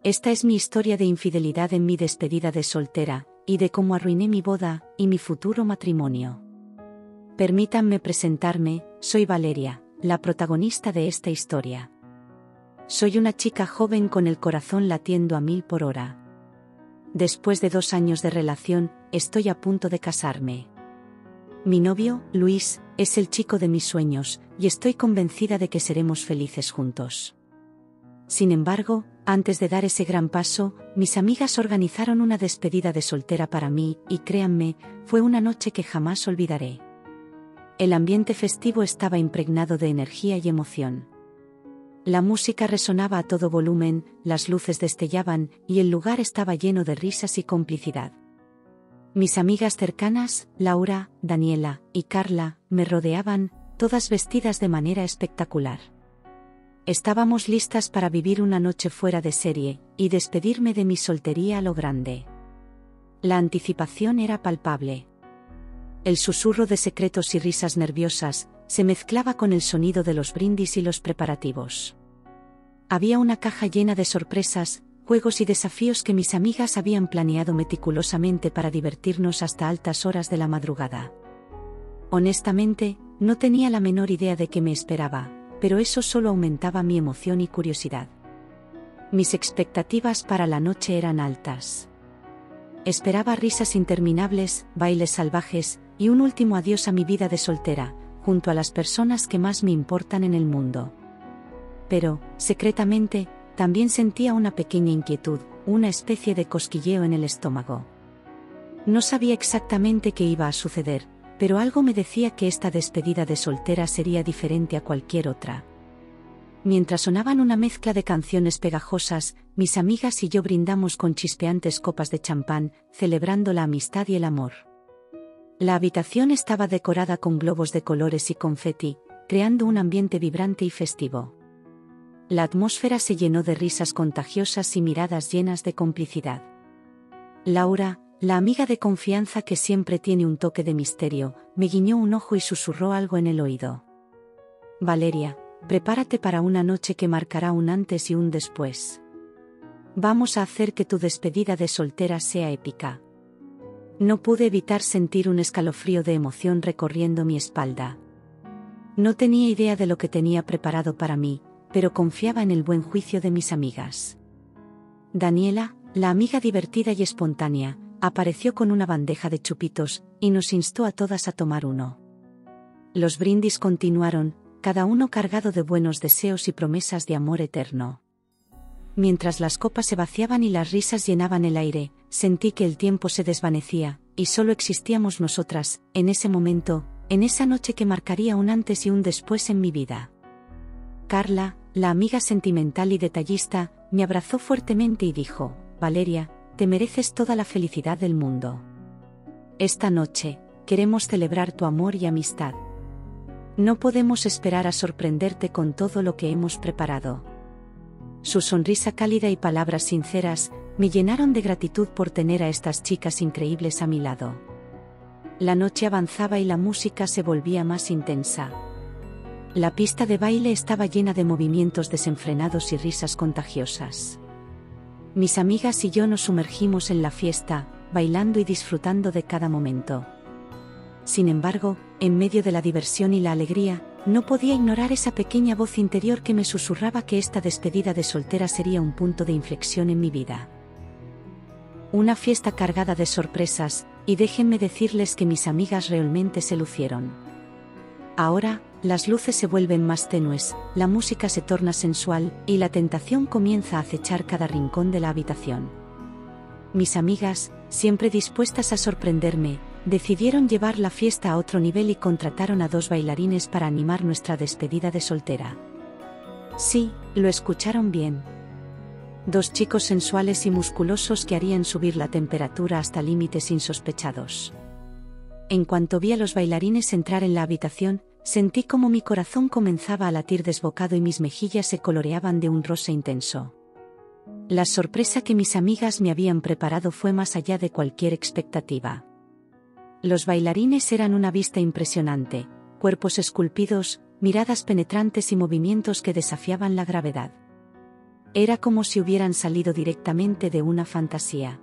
Esta es mi historia de infidelidad en mi despedida de soltera, y de cómo arruiné mi boda y mi futuro matrimonio. Permítanme presentarme, soy Valeria, la protagonista de esta historia. Soy una chica joven con el corazón latiendo a 1000 por hora. Después de 2 años de relación, estoy a punto de casarme. Mi novio, Luis, es el chico de mis sueños, y estoy convencida de que seremos felices juntos. Sin embargo, antes de dar ese gran paso, mis amigas organizaron una despedida de soltera para mí, y créanme, fue una noche que jamás olvidaré. El ambiente festivo estaba impregnado de energía y emoción. La música resonaba a todo volumen, las luces destellaban, y el lugar estaba lleno de risas y complicidad. Mis amigas cercanas, Laura, Daniela y Carla, me rodeaban, todas vestidas de manera espectacular. Estábamos listas para vivir una noche fuera de serie, y despedirme de mi soltería a lo grande. La anticipación era palpable. El susurro de secretos y risas nerviosas se mezclaba con el sonido de los brindis y los preparativos. Había una caja llena de sorpresas, juegos y desafíos que mis amigas habían planeado meticulosamente para divertirnos hasta altas horas de la madrugada. Honestamente, no tenía la menor idea de qué me esperaba, pero eso solo aumentaba mi emoción y curiosidad. Mis expectativas para la noche eran altas. Esperaba risas interminables, bailes salvajes, y un último adiós a mi vida de soltera, junto a las personas que más me importan en el mundo. Pero, secretamente, también sentía una pequeña inquietud, una especie de cosquilleo en el estómago. No sabía exactamente qué iba a suceder, pero algo me decía que esta despedida de soltera sería diferente a cualquier otra. Mientras sonaban una mezcla de canciones pegajosas, mis amigas y yo brindamos con chispeantes copas de champán, celebrando la amistad y el amor. La habitación estaba decorada con globos de colores y confeti, creando un ambiente vibrante y festivo. La atmósfera se llenó de risas contagiosas y miradas llenas de complicidad. Laura, la amiga de confianza que siempre tiene un toque de misterio, me guiñó un ojo y susurró algo en el oído. Valeria, prepárate para una noche que marcará un antes y un después. Vamos a hacer que tu despedida de soltera sea épica. No pude evitar sentir un escalofrío de emoción recorriendo mi espalda. No tenía idea de lo que tenía preparado para mí, pero confiaba en el buen juicio de mis amigas. Daniela, la amiga divertida y espontánea, apareció con una bandeja de chupitos, y nos instó a todas a tomar uno. Los brindis continuaron, cada uno cargado de buenos deseos y promesas de amor eterno. Mientras las copas se vaciaban y las risas llenaban el aire, sentí que el tiempo se desvanecía, y solo existíamos nosotras, en ese momento, en esa noche que marcaría un antes y un después en mi vida. Carla, la amiga sentimental y detallista, me abrazó fuertemente y dijo: Valeria, te mereces toda la felicidad del mundo. Esta noche, queremos celebrar tu amor y amistad. No podemos esperar a sorprenderte con todo lo que hemos preparado. Su sonrisa cálida y palabras sinceras me llenaron de gratitud por tener a estas chicas increíbles a mi lado. La noche avanzaba y la música se volvía más intensa. La pista de baile estaba llena de movimientos desenfrenados y risas contagiosas. Mis amigas y yo nos sumergimos en la fiesta, bailando y disfrutando de cada momento. Sin embargo, en medio de la diversión y la alegría, no podía ignorar esa pequeña voz interior que me susurraba que esta despedida de soltera sería un punto de inflexión en mi vida. Una fiesta cargada de sorpresas, y déjenme decirles que mis amigas realmente se lucieron. Ahora, las luces se vuelven más tenues, la música se torna sensual, y la tentación comienza a acechar cada rincón de la habitación. Mis amigas, siempre dispuestas a sorprenderme, decidieron llevar la fiesta a otro nivel y contrataron a 2 bailarines para animar nuestra despedida de soltera. Sí, lo escucharon bien. 2 chicos sensuales y musculosos que harían subir la temperatura hasta límites insospechados. En cuanto vi a los bailarines entrar en la habitación, sentí como mi corazón comenzaba a latir desbocado y mis mejillas se coloreaban de un rosa intenso. La sorpresa que mis amigas me habían preparado fue más allá de cualquier expectativa. Los bailarines eran una vista impresionante, cuerpos esculpidos, miradas penetrantes y movimientos que desafiaban la gravedad. Era como si hubieran salido directamente de una fantasía.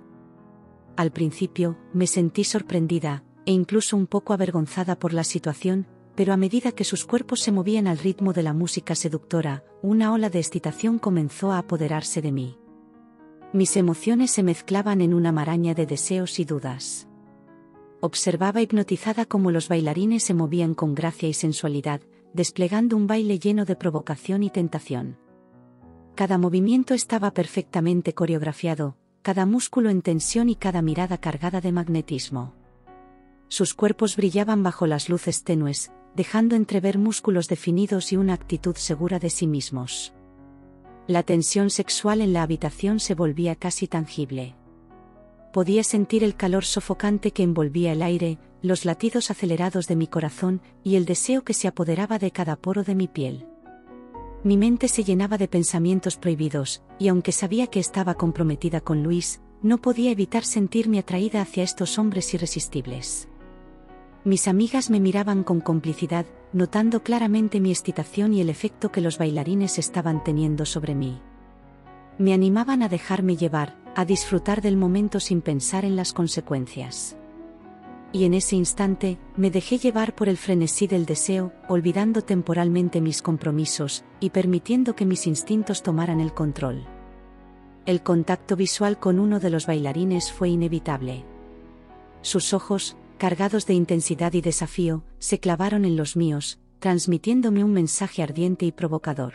Al principio, me sentí sorprendida, e incluso un poco avergonzada por la situación, pero a medida que sus cuerpos se movían al ritmo de la música seductora, una ola de excitación comenzó a apoderarse de mí. Mis emociones se mezclaban en una maraña de deseos y dudas. Observaba hipnotizada cómo los bailarines se movían con gracia y sensualidad, desplegando un baile lleno de provocación y tentación. Cada movimiento estaba perfectamente coreografiado, cada músculo en tensión y cada mirada cargada de magnetismo. Sus cuerpos brillaban bajo las luces tenues, dejando entrever músculos definidos y una actitud segura de sí mismos. La tensión sexual en la habitación se volvía casi tangible. Podía sentir el calor sofocante que envolvía el aire, los latidos acelerados de mi corazón y el deseo que se apoderaba de cada poro de mi piel. Mi mente se llenaba de pensamientos prohibidos, y aunque sabía que estaba comprometida con Luis, no podía evitar sentirme atraída hacia estos hombres irresistibles. Mis amigas me miraban con complicidad, notando claramente mi excitación y el efecto que los bailarines estaban teniendo sobre mí. Me animaban a dejarme llevar, a disfrutar del momento sin pensar en las consecuencias. Y en ese instante, me dejé llevar por el frenesí del deseo, olvidando temporalmente mis compromisos, y permitiendo que mis instintos tomaran el control. El contacto visual con uno de los bailarines fue inevitable. Sus ojos, cargados de intensidad y desafío, se clavaron en los míos, transmitiéndome un mensaje ardiente y provocador.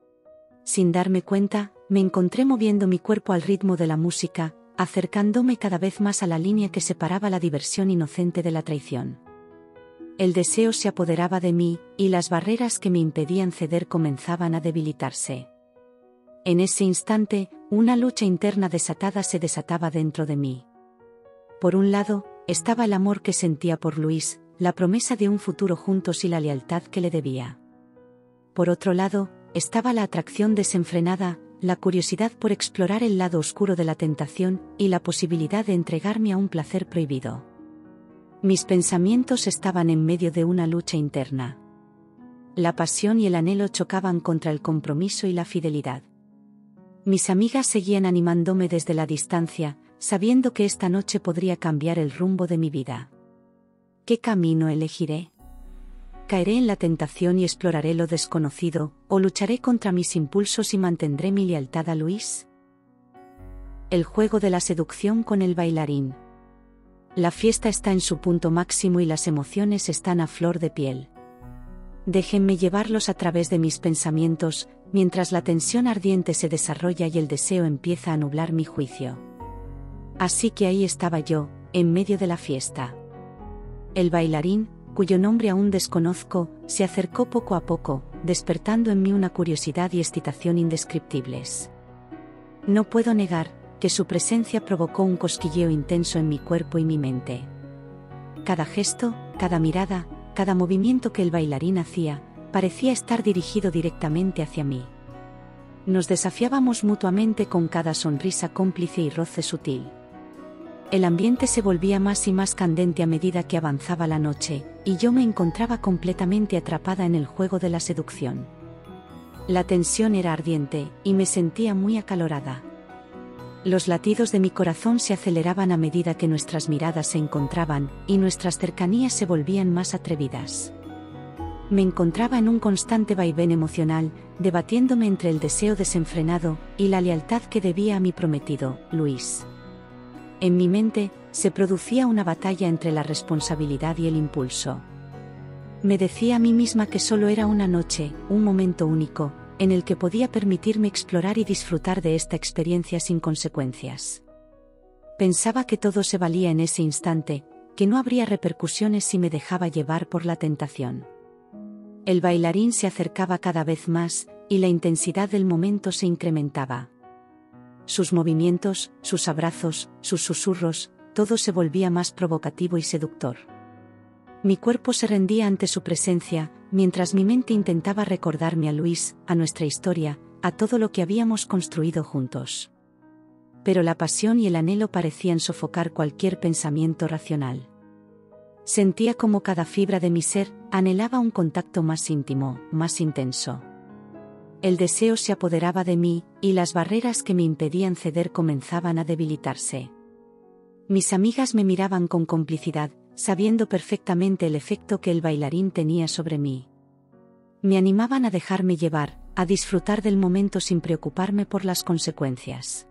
Sin darme cuenta, me encontré moviendo mi cuerpo al ritmo de la música, acercándome cada vez más a la línea que separaba la diversión inocente de la traición. El deseo se apoderaba de mí, y las barreras que me impedían ceder comenzaban a debilitarse. En ese instante, una lucha interna desatada se desataba dentro de mí. Por un lado, estaba el amor que sentía por Luis, la promesa de un futuro juntos y la lealtad que le debía. Por otro lado, estaba la atracción desenfrenada, la curiosidad por explorar el lado oscuro de la tentación y la posibilidad de entregarme a un placer prohibido. Mis pensamientos estaban en medio de una lucha interna. La pasión y el anhelo chocaban contra el compromiso y la fidelidad. Mis amigas seguían animándome desde la distancia, sabiendo que esta noche podría cambiar el rumbo de mi vida. ¿Qué camino elegiré? ¿Caeré en la tentación y exploraré lo desconocido, o lucharé contra mis impulsos y mantendré mi lealtad a Luis? El juego de la seducción con el bailarín. La fiesta está en su punto máximo y las emociones están a flor de piel. Déjenme llevarlos a través de mis pensamientos, mientras la tensión ardiente se desarrolla y el deseo empieza a nublar mi juicio. Así que ahí estaba yo, en medio de la fiesta. El bailarín, cuyo nombre aún desconozco, se acercó poco a poco, despertando en mí una curiosidad y excitación indescriptibles. No puedo negar que su presencia provocó un cosquilleo intenso en mi cuerpo y mi mente. Cada gesto, cada mirada, cada movimiento que el bailarín hacía, parecía estar dirigido directamente hacia mí. Nos desafiábamos mutuamente con cada sonrisa cómplice y roce sutil. El ambiente se volvía más y más candente a medida que avanzaba la noche, y yo me encontraba completamente atrapada en el juego de la seducción. La tensión era ardiente, y me sentía muy acalorada. Los latidos de mi corazón se aceleraban a medida que nuestras miradas se encontraban, y nuestras cercanías se volvían más atrevidas. Me encontraba en un constante vaivén emocional, debatiéndome entre el deseo desenfrenado y la lealtad que debía a mi prometido, Luis. En mi mente, se producía una batalla entre la responsabilidad y el impulso. Me decía a mí misma que solo era una noche, un momento único, en el que podía permitirme explorar y disfrutar de esta experiencia sin consecuencias. Pensaba que todo se valía en ese instante, que no habría repercusiones si me dejaba llevar por la tentación. El bailarín se acercaba cada vez más, y la intensidad del momento se incrementaba. Sus movimientos, sus abrazos, sus susurros, todo se volvía más provocativo y seductor. Mi cuerpo se rendía ante su presencia, mientras mi mente intentaba recordarme a Luis, a nuestra historia, a todo lo que habíamos construido juntos. Pero la pasión y el anhelo parecían sofocar cualquier pensamiento racional. Sentía como cada fibra de mi ser anhelaba un contacto más íntimo, más intenso. el deseo se apoderaba de mí, y las barreras que me impedían ceder comenzaban a debilitarse. Mis amigas me miraban con complicidad, sabiendo perfectamente el efecto que el bailarín tenía sobre mí. Me animaban a dejarme llevar, a disfrutar del momento sin preocuparme por las consecuencias.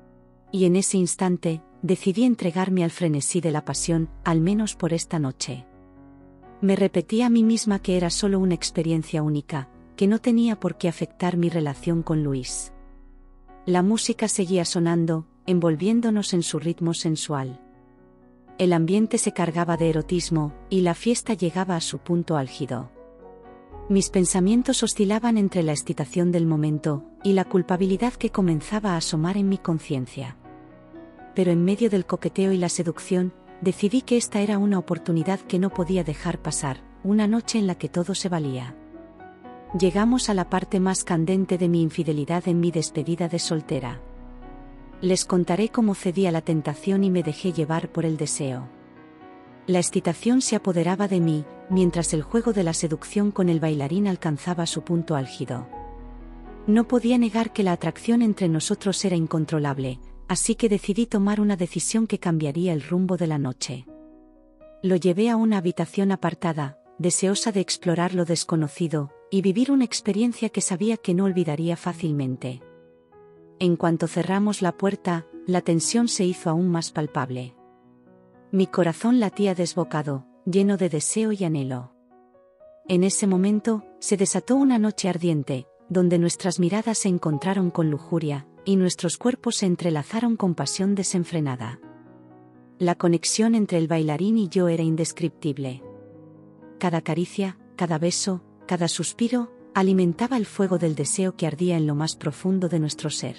Y en ese instante, decidí entregarme al frenesí de la pasión, al menos por esta noche. Me repetí a mí misma que era solo una experiencia única, que no tenía por qué afectar mi relación con Luis. La música seguía sonando, envolviéndonos en su ritmo sensual. El ambiente se cargaba de erotismo, y la fiesta llegaba a su punto álgido. Mis pensamientos oscilaban entre la excitación del momento, y la culpabilidad que comenzaba a asomar en mi conciencia. Pero en medio del coqueteo y la seducción, decidí que esta era una oportunidad que no podía dejar pasar, una noche en la que todo se valía. Llegamos a la parte más candente de mi infidelidad en mi despedida de soltera. Les contaré cómo cedí a la tentación y me dejé llevar por el deseo. La excitación se apoderaba de mí, mientras el juego de la seducción con el bailarín alcanzaba su punto álgido. No podía negar que la atracción entre nosotros era incontrolable, así que decidí tomar una decisión que cambiaría el rumbo de la noche. Lo llevé a una habitación apartada, deseosa de explorar lo desconocido, y vivir una experiencia que sabía que no olvidaría fácilmente. En cuanto cerramos la puerta, la tensión se hizo aún más palpable. Mi corazón latía desbocado, lleno de deseo y anhelo. En ese momento, se desató una noche ardiente, donde nuestras miradas se encontraron con lujuria, y nuestros cuerpos se entrelazaron con pasión desenfrenada. La conexión entre el bailarín y yo era indescriptible. Cada caricia, cada beso, cada suspiro, alimentaba el fuego del deseo que ardía en lo más profundo de nuestro ser.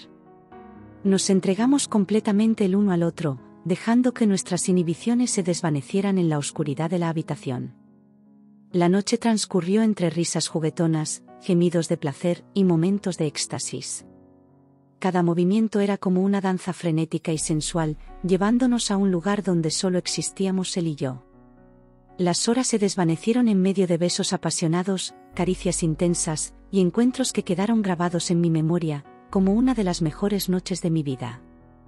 Nos entregamos completamente el uno al otro, dejando que nuestras inhibiciones se desvanecieran en la oscuridad de la habitación. La noche transcurrió entre risas juguetonas, gemidos de placer y momentos de éxtasis. Cada movimiento era como una danza frenética y sensual, llevándonos a un lugar donde solo existíamos él y yo. Las horas se desvanecieron en medio de besos apasionados, caricias intensas, y encuentros que quedaron grabados en mi memoria, como una de las mejores noches de mi vida.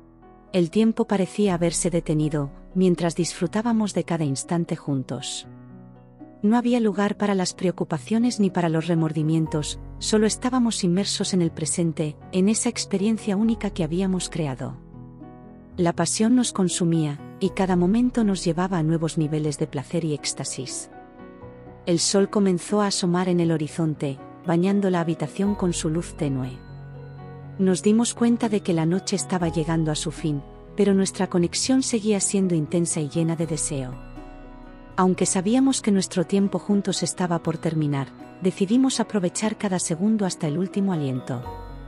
El tiempo parecía haberse detenido, mientras disfrutábamos de cada instante juntos. No había lugar para las preocupaciones ni para los remordimientos, solo estábamos inmersos en el presente, en esa experiencia única que habíamos creado. La pasión nos consumía, y cada momento nos llevaba a nuevos niveles de placer y éxtasis. El sol comenzó a asomar en el horizonte, bañando la habitación con su luz tenue. Nos dimos cuenta de que la noche estaba llegando a su fin, pero nuestra conexión seguía siendo intensa y llena de deseo. Aunque sabíamos que nuestro tiempo juntos estaba por terminar, decidimos aprovechar cada segundo hasta el último aliento.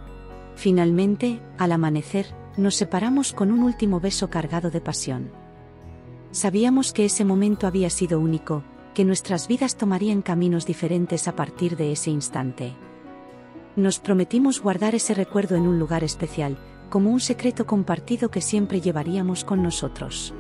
Finalmente, al amanecer, nos separamos con un último beso cargado de pasión. Sabíamos que ese momento había sido único, que nuestras vidas tomarían caminos diferentes a partir de ese instante. Nos prometimos guardar ese recuerdo en un lugar especial, como un secreto compartido que siempre llevaríamos con nosotros.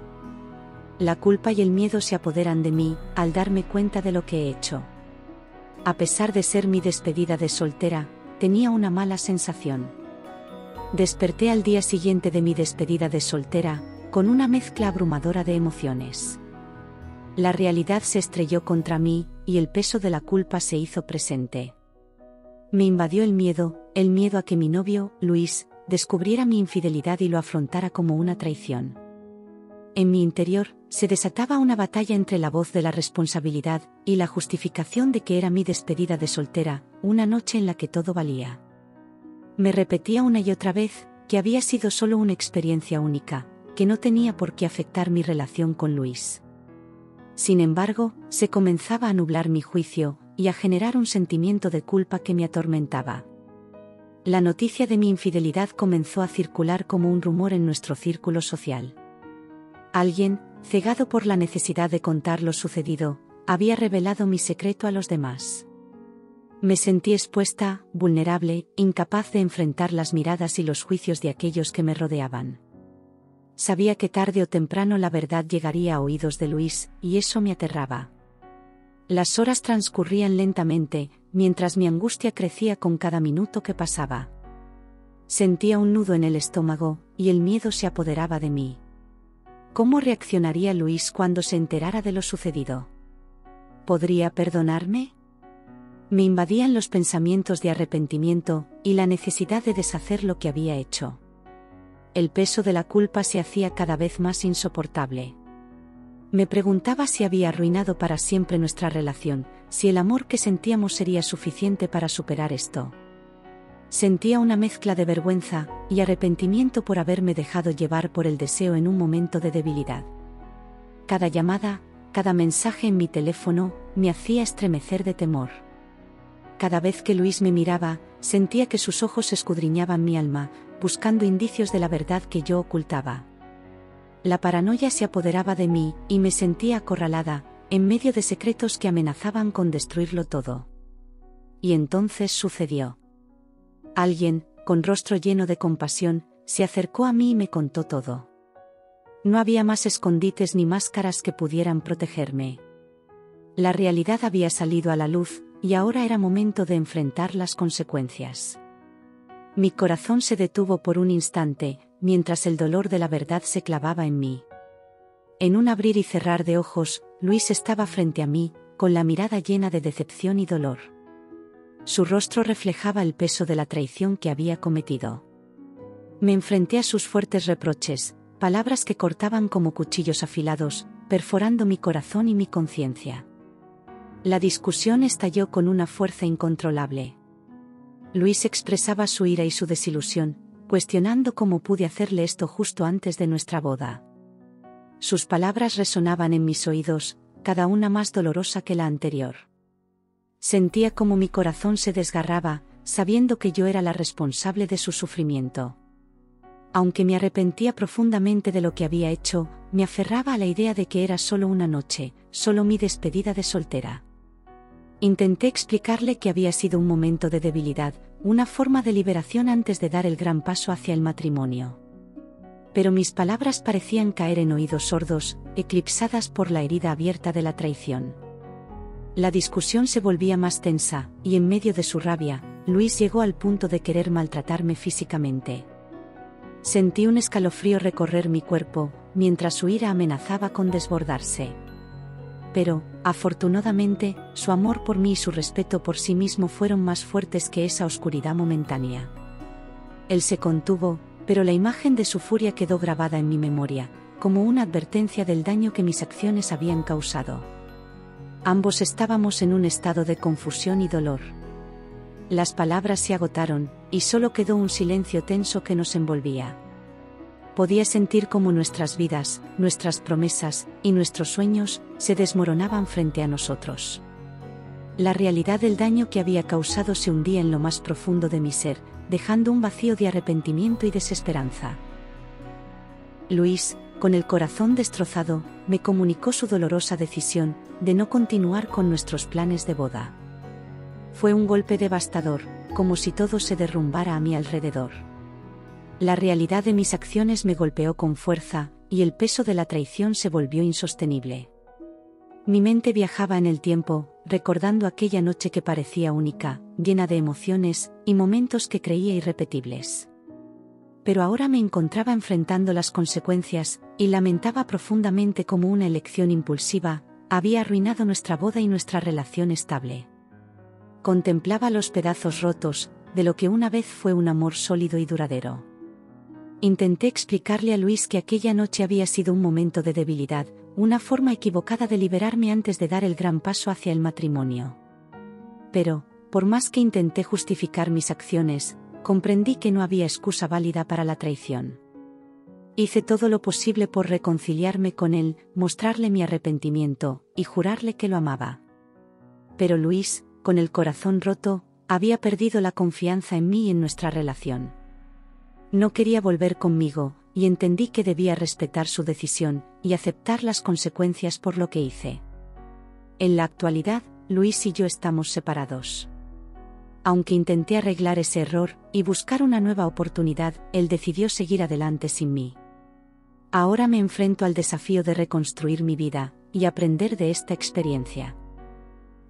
La culpa y el miedo se apoderan de mí, al darme cuenta de lo que he hecho. A pesar de ser mi despedida de soltera, tenía una mala sensación. Desperté al día siguiente de mi despedida de soltera, con una mezcla abrumadora de emociones. La realidad se estrelló contra mí, y el peso de la culpa se hizo presente. Me invadió el miedo a que mi novio, Luis, descubriera mi infidelidad y lo afrontara como una traición. En mi interior, se desataba una batalla entre la voz de la responsabilidad y la justificación de que era mi despedida de soltera, una noche en la que todo valía. Me repetía una y otra vez que había sido solo una experiencia única, que no tenía por qué afectar mi relación con Luis. Sin embargo, se comenzaba a nublar mi juicio y a generar un sentimiento de culpa que me atormentaba. La noticia de mi infidelidad comenzó a circular como un rumor en nuestro círculo social. Alguien, cegado por la necesidad de contar lo sucedido, había revelado mi secreto a los demás. Me sentí expuesta, vulnerable, incapaz de enfrentar las miradas y los juicios de aquellos que me rodeaban. Sabía que tarde o temprano la verdad llegaría a oídos de Luis, y eso me aterraba. Las horas transcurrían lentamente, mientras mi angustia crecía con cada minuto que pasaba. Sentía un nudo en el estómago, y el miedo se apoderaba de mí. ¿Cómo reaccionaría Luis cuando se enterara de lo sucedido? ¿Podría perdonarme? Me invadían los pensamientos de arrepentimiento y la necesidad de deshacer lo que había hecho. El peso de la culpa se hacía cada vez más insoportable. Me preguntaba si había arruinado para siempre nuestra relación, si el amor que sentíamos sería suficiente para superar esto. Sentía una mezcla de vergüenza y arrepentimiento por haberme dejado llevar por el deseo en un momento de debilidad. Cada llamada, cada mensaje en mi teléfono, me hacía estremecer de temor. Cada vez que Luis me miraba, sentía que sus ojos escudriñaban mi alma, buscando indicios de la verdad que yo ocultaba. La paranoia se apoderaba de mí, y me sentía acorralada, en medio de secretos que amenazaban con destruirlo todo. Y entonces sucedió. Alguien, con rostro lleno de compasión, se acercó a mí y me contó todo. No había más escondites ni máscaras que pudieran protegerme. La realidad había salido a la luz, y ahora era momento de enfrentar las consecuencias. Mi corazón se detuvo por un instante, mientras el dolor de la verdad se clavaba en mí. En un abrir y cerrar de ojos, Luis estaba frente a mí, con la mirada llena de decepción y dolor. Su rostro reflejaba el peso de la traición que había cometido. Me enfrenté a sus fuertes reproches, palabras que cortaban como cuchillos afilados, perforando mi corazón y mi conciencia. La discusión estalló con una fuerza incontrolable. Luis expresaba su ira y su desilusión, cuestionando cómo pude hacerle esto justo antes de nuestra boda. Sus palabras resonaban en mis oídos, cada una más dolorosa que la anterior. Sentía como mi corazón se desgarraba, sabiendo que yo era la responsable de su sufrimiento. Aunque me arrepentía profundamente de lo que había hecho, me aferraba a la idea de que era solo una noche, solo mi despedida de soltera. Intenté explicarle que había sido un momento de debilidad, una forma de liberación antes de dar el gran paso hacia el matrimonio. Pero mis palabras parecían caer en oídos sordos, eclipsadas por la herida abierta de la traición. La discusión se volvía más tensa, y en medio de su rabia, Luis llegó al punto de querer maltratarme físicamente. Sentí un escalofrío recorrer mi cuerpo, mientras su ira amenazaba con desbordarse. Pero, afortunadamente, su amor por mí y su respeto por sí mismo fueron más fuertes que esa oscuridad momentánea. Él se contuvo, pero la imagen de su furia quedó grabada en mi memoria, como una advertencia del daño que mis acciones habían causado. Ambos estábamos en un estado de confusión y dolor. Las palabras se agotaron, y solo quedó un silencio tenso que nos envolvía. Podía sentir cómo nuestras vidas, nuestras promesas y nuestros sueños se desmoronaban frente a nosotros. La realidad del daño que había causado se hundía en lo más profundo de mi ser, dejando un vacío de arrepentimiento y desesperanza. Luis, con el corazón destrozado, me comunicó su dolorosa decisión de no continuar con nuestros planes de boda. Fue un golpe devastador, como si todo se derrumbara a mi alrededor. La realidad de mis acciones me golpeó con fuerza, y el peso de la traición se volvió insostenible. Mi mente viajaba en el tiempo, recordando aquella noche que parecía única, llena de emociones y momentos que creía irrepetibles. Pero ahora me encontraba enfrentando las consecuencias, y lamentaba profundamente cómo una elección impulsiva había arruinado nuestra boda y nuestra relación estable. Contemplaba los pedazos rotos de lo que una vez fue un amor sólido y duradero. Intenté explicarle a Luis que aquella noche había sido un momento de debilidad, una forma equivocada de liberarme antes de dar el gran paso hacia el matrimonio. Pero, por más que intenté justificar mis acciones, comprendí que no había excusa válida para la traición. Hice todo lo posible por reconciliarme con él, mostrarle mi arrepentimiento y jurarle que lo amaba. Pero Luis, con el corazón roto, había perdido la confianza en mí y en nuestra relación. No quería volver conmigo, y entendí que debía respetar su decisión y aceptar las consecuencias por lo que hice. En la actualidad, Luis y yo estamos separados. Aunque intenté arreglar ese error y buscar una nueva oportunidad, él decidió seguir adelante sin mí. Ahora me enfrento al desafío de reconstruir mi vida y aprender de esta experiencia.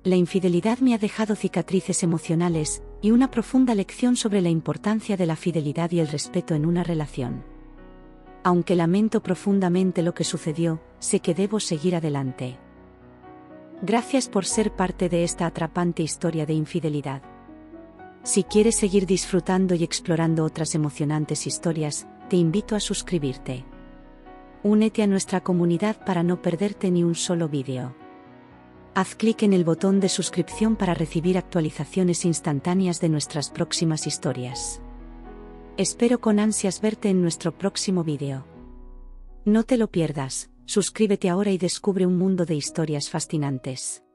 La infidelidad me ha dejado cicatrices emocionales y una profunda lección sobre la importancia de la fidelidad y el respeto en una relación. Aunque lamento profundamente lo que sucedió, sé que debo seguir adelante. Gracias por ser parte de esta atrapante historia de infidelidad. Si quieres seguir disfrutando y explorando otras emocionantes historias, te invito a suscribirte. Únete a nuestra comunidad para no perderte ni un solo vídeo. Haz clic en el botón de suscripción para recibir actualizaciones instantáneas de nuestras próximas historias. Espero con ansias verte en nuestro próximo vídeo. No te lo pierdas, suscríbete ahora y descubre un mundo de historias fascinantes.